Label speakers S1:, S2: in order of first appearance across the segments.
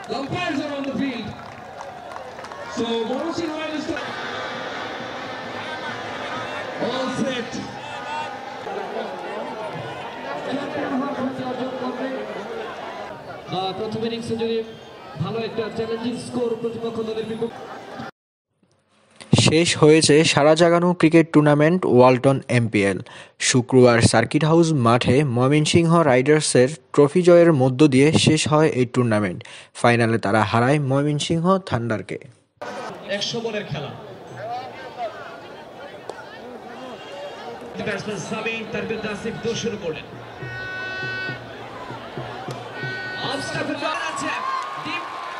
S1: The umpires are on the field. So Morrison Riders all set. প্রথম ইনিংসে যদি ভালো একটা চ্যালেঞ্জিং স্কোর প্রতিপক্ষ দলের বিপক্ষে।
S2: শেষ হয়েছে সারা জাগানো ক্রিকেট টুর্নামেন্ট ওয়ালটন এমপিএল। শুক্রবার সার্কিট হাউস মাঠে ময়মনসিংহ রাইডার্সের ট্রফি জয়ের মধ্য দিয়ে শেষ হয় এই টুর্নামেন্ট। ফাইনালে তারা হারায় ময়মনসিংহ থান্ডারকে।
S1: 100 বলের খেলা। ব্যাটসম্যান সাবিন তার বিরুদ্ধে আসিফ দোষ শুরু করলেন। অফ স্টাফের বল আছে। ডিপ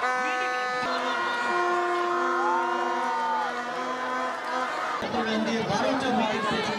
S1: রান দিয়ে 12টা উইকেট পেয়েছেন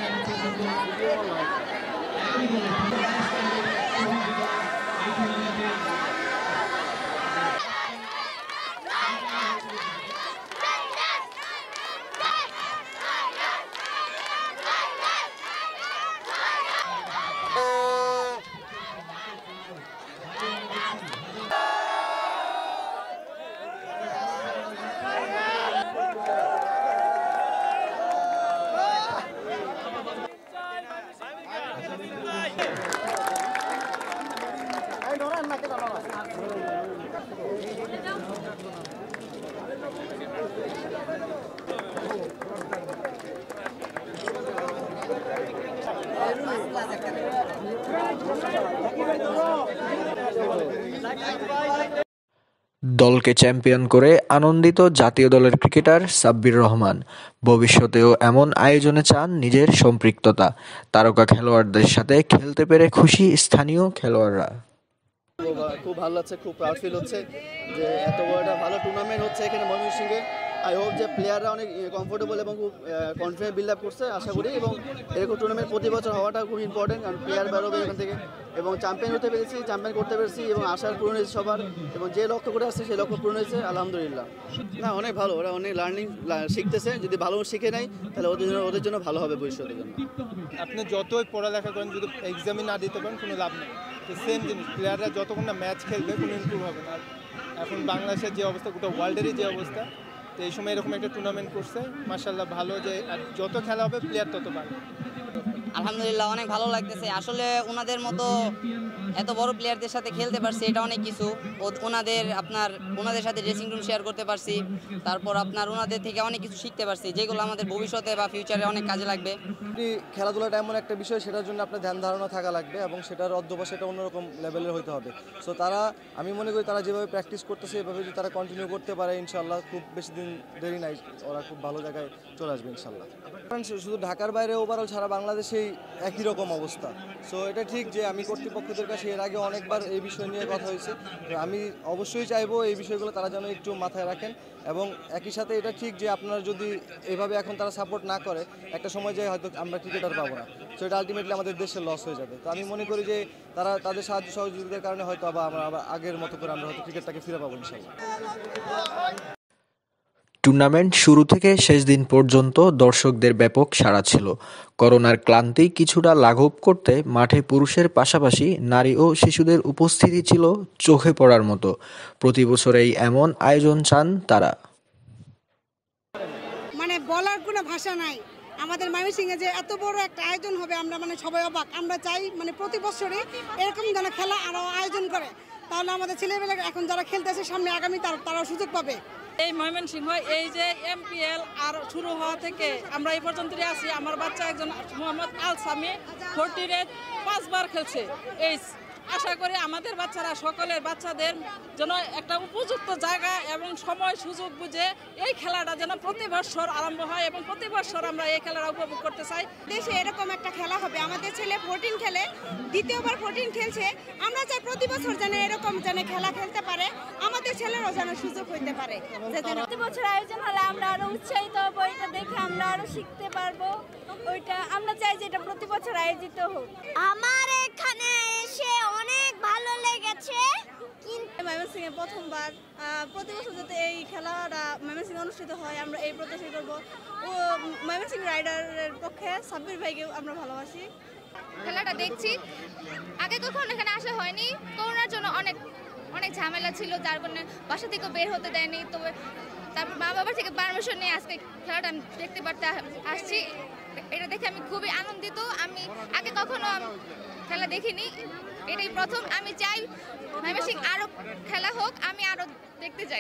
S2: দলকে চ্যাম্পিয়ন করে আনন্দিত জাতীয় দলের ক্রিকেটার সাব্বির রহমান। ভবিষ্যতেও এমন আয়োজনে চান নিজের সম্পৃক্ততা। তারকা খেলোয়াড়দের সাথে খেলতে পেরে খুশি স্থানীয় খেলোয়াড়রা।
S3: খুব ভালো লাগছে, খুব প্রাউড ফিল হচ্ছে যে এত বড় একটা ভালো টুর্নামেন্ট হচ্ছে এখানে ময়মনসিংহে। আই হোপ যে প্লেয়াররা অনেক কমফোর্টেবল এবং খুব কনফিডেন্ট বিল্ড আপ করছে আশা করি, এবং এরকম টুর্নামেন্ট প্রতি বছর হওয়াটা খুব ইম্পর্টেন্ট, কারণ প্লেয়ার বেরোবে এখান থেকে এবং চ্যাম্পিয়ন হতে পেরেছি, চ্যাম্পিয়ন করতে পেরেছি এবং আশার পূরণ হয়েছে সবার, এবং যে লক্ষ্য করে আসছে সেই লক্ষ্য পূরণ হয়েছে আলহামদুলিল্লাহ। না, অনেক ভালো, ওরা অনেক লার্নিং শিখতেছে, যদি ভালো শিখে নেয় তাহলে ওদের জন্য ভালো হবে ভবিষ্যতের জন্য।
S4: আপনি যতই পড়ালেখা করেন যদি এক্সামে না দিতে পারেন কোনো লাভ নেই। তো সেম জিনিস, প্লেয়াররা যতক্ষণ না ম্যাচ খেলবে কোনো ইমপ্রুভ হবে না। এখন বাংলাদেশের যে অবস্থা, গোটা ওয়ার্ল্ডেরই যে অবস্থা, তো এই সময় এরকম একটা টুর্নামেন্ট করছে মাশাআল্লাহ, ভালো যে আর যত খেলা হবে প্লেয়ার তত ভালো।
S5: আলহামদুলিল্লাহ অনেক ভালো লাগতেছে। আসলে ওনাদের মতো এত বড় প্লেয়ারদের সাথে খেলতে পারছি, এটা অনেক কিছু। ওনাদের সাথে ড্রেসিং রুম শেয়ার করতে পারছি, তারপর ওনাদের থেকে অনেক কিছু শিখতে পারছি, যেগুলো আমাদের ভবিষ্যতে বা ফিউচারে অনেক কাজে লাগবে।
S3: খেলাধুলাটা এমন একটা বিষয়, সেটার জন্য আপনার ধ্যান ধারণা থাকা লাগবে এবং সেটার অধ্যবসায় সেটা অন্যরকম লেভেলের হতে হবে। সো আমি মনে করি তারা যেভাবে প্র্যাকটিস করতেছে এভাবে যদি তারা কন্টিনিউ করতে পারে ইনশাল্লাহ খুব বেশি দিন দেরি নাই, ওরা খুব ভালো জায়গায় চলে আসবে ইনশাল্লাহ। শুধু ঢাকার বাইরে ওভারঅল সারা বাংলাদেশেই একই রকম অবস্থা। সো এটা ঠিক যে আমি কর্তৃপক্ষদের কাছে এর আগে অনেকবার এই বিষয় নিয়ে কথা হয়েছে, আমি অবশ্যই চাইবো এই বিষয়গুলো তারা যেন একটু মাথায় রাখেন, এবং একই সাথে এটা ঠিক যে আপনারা যদি এইভাবে এখন তারা সাপোর্ট না করে একটা সময় যায় হয়তো আমরা ক্রিকেটার পাবো না, সো এটা আলটিমেটলি আমাদের দেশের লস হয়ে যাবে। তো আমি মনে করি যে তারা তাদের সাহায্য সহযোগিতার কারণে হয়তো আমরা আবার আগের মতো করে আমরা হয়তো ক্রিকেটটাকে ফিরে পাবো ইনশাল্লাহ।
S2: টুর্নামেন্ট শুরু থেকে শেষ দিন পর্যন্ত দর্শকদের ব্যাপক সাড়া ছিল। করোনার ক্লান্তি কিছুটা লাঘব করতে মাঠে পুরুষের পাশাপাশি নারী ও শিশুদের উপস্থিতি ছিল চোখে পড়ার মতো। প্রতি বছরেই এমন আয়োজন চান তারা।
S6: বলার কোনো ভাষা নাই, আমাদের ময়মনসিংহে যে এত বড় একটা আয়োজন হবে আমরা সবাই অবাক। আমরা চাই প্রতি বছরই এরকম যেন খেলা আরও আয়োজন করে, তাহলে আমাদের ছেলেমেয়েরা এখন যারা খেলতেছে সামনে আগামী তারাও সুযোগ পাবে।
S7: এই ময়মনসিংহ এই যে এমপিএল আর শুরু হওয়া থেকে আমরা এই পর্যন্তই আছি। আমার বাচ্চা একজন মোহাম্মদ আল সামি 14 5 বার খেলছে। এই আশা করি আমাদের বাচ্চারা সকলের বাচ্চাদের যেন একটা উপযুক্ত জায়গা এবং সময় সুযোগ বুঝে এই খেলাটা যেন প্রতি বছর আরম্ভ হয় এবং প্রতি বছর আমরা এই খেলাটা উপভোগ করতে চাই।
S6: দেশে এরকম একটা খেলা হবে, আমাদের ছেলে 14 খেলে, দ্বিতীয়বার 14 খেলছে। আমরা চাই প্রতি বছর যেন এরকম খেলা খেলতে পারে, আমাদের ছেলেরাও যেন সুযোগ হইতে পারে।
S8: প্রতি বছর আয়োজন হলে আমরা আরো উৎসাহিত হবো, এটা দেখে আমরা আরো শিখতে পারবো। ওইটা আমরা চাই যে এটা প্রতি বছর আয়োজিত হোক।
S9: আমার এখানে এসে অনেক ভালো লেগেছে।
S8: ময়মনসিংহে প্রথমবার, প্রতি বছর যাতে এই খেলাটা ময়মনসিংহে অনুষ্ঠিত হয় আমরা এই প্রত্যাশা করবো। ও ময়মনসিংহ রাইডারের পক্ষে সাব্বির ভাইকেও আমরা ভালোবাসি।
S9: খেলাটা দেখছি, আগে কখনো এখানে আসা হয়নি, করোনার জন্য
S10: অনেক ঝামেলা ছিল, যার কারণে বাসা থেকে বের হতে দেয়নি। তো তারপর মা বাবার থেকে পারমিশন নিয়ে আজকে খেলাটা আমি দেখতে আসছি। এটা দেখে আমি খুবই আনন্দিত। আমি আগে কখনো খেলা দেখিনি, এটাই প্রথম। আমি চাই ময়মনসিংহ আরও খেলা হোক, আমি আরও দেখতে চাই।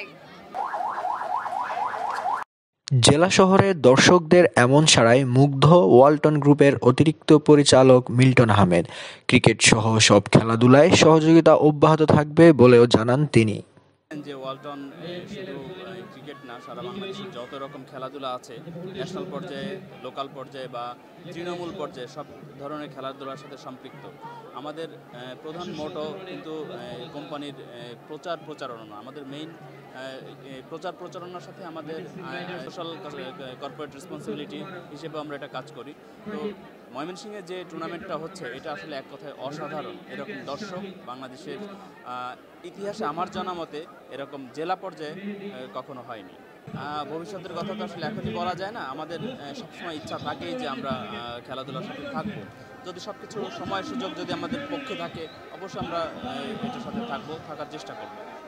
S2: জেলা শহরের দর্শকদের এমন সাড়ায় মুগ্ধ ওয়ালটন গ্রুপের অতিরিক্ত পরিচালক মিল্টন আহমেদ। ক্রিকেট সহ সব খেলাধুলায় সহযোগিতা অব্যাহত থাকবে বলেও জানান তিনি।
S11: যে ওয়ালটন শুধু ক্রিকেট না, সারা বাংলাদেশের যত রকম খেলাধুলা আছে, ন্যাশনাল পর্যায়ে, লোকাল পর্যায়ে বা তৃণমূল পর্যায়ে সব ধরনের খেলাধুলার সাথে সম্পৃক্ত। আমাদের প্রধান মোটো কিন্তু কোম্পানির প্রচারণা। আমাদের মেইন প্রচারণার সাথে আমাদের সোশ্যাল কর্পোরেট রেসপন্সিবিলিটি হিসেবে আমরা এটা কাজ করি। তো ময়মনসিংহে যে টুর্নামেন্টটা হচ্ছে, এটা আসলে এক কথায় অসাধারণ। এরকম দর্শক বাংলাদেশের ইতিহাসে আমার জানা মতে এরকম জেলা পর্যায়ে কখনো হয়নি। ভবিষ্যতের কথা তো আসলে এখনই বলা যায় না। আমাদের সবসময় ইচ্ছা থাকেই যে আমরা খেলাধুলার সাথে থাকবো। যদি সব কিছু সময় সুযোগ যদি আমাদের পক্ষে থাকে, অবশ্যই আমরা এটার সাথে থাকার চেষ্টা করব।